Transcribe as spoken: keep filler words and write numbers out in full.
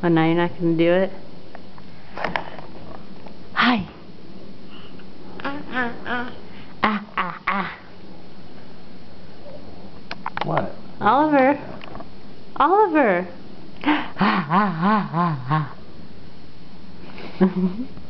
Oh, now you're not going to do it? Hi. Ah, ah, ah. Ah, ah, ah. What? Oliver. Oliver. Ah, ah, ah, ah, ah.